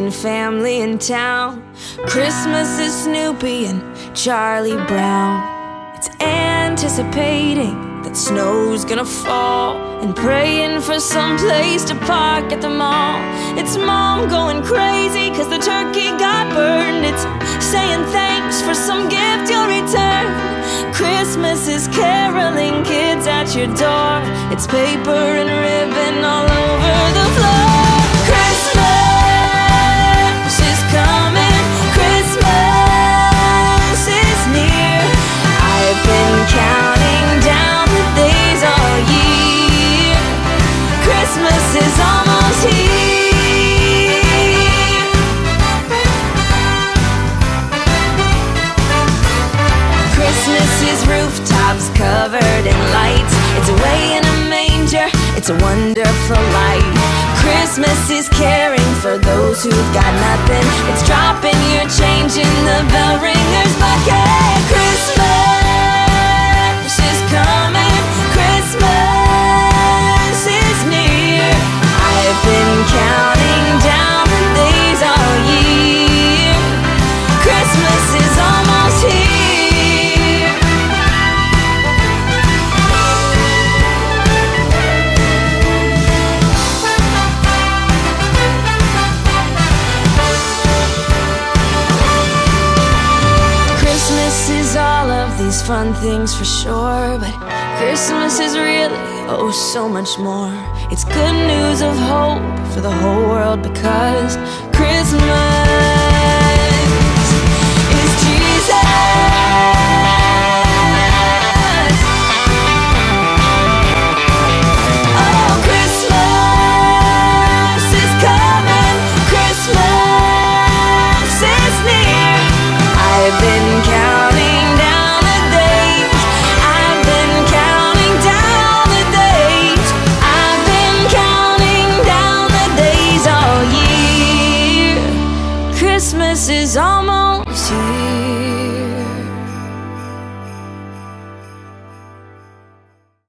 making family in town. Christmas is Snoopy and Charlie Brown. It's anticipating that snow's gonna fall and praying for some place to park at the mall. It's Mom going crazy 'cause the turkey got burned. It's saying thanks for some gift you'll return. Christmas is caroling kids at your door. It's paper and ribbon all over the floor. Christmas is coming, Christmas is near. I've been counting down the days all year. Christmas is almost here. Christmas is rooftops covered in lights. It's away in a manger, it's a wonderful light. Christmas is caring for those who've got nothing. It's dropping your change in the bell ringer's bucket. Christmas is coming, Christmas is near. I've been counting down the days all year. Christmas is almost here. These fun things for sure, but Christmas is really, oh, so much more. It's good news of hope for the whole world because Christmas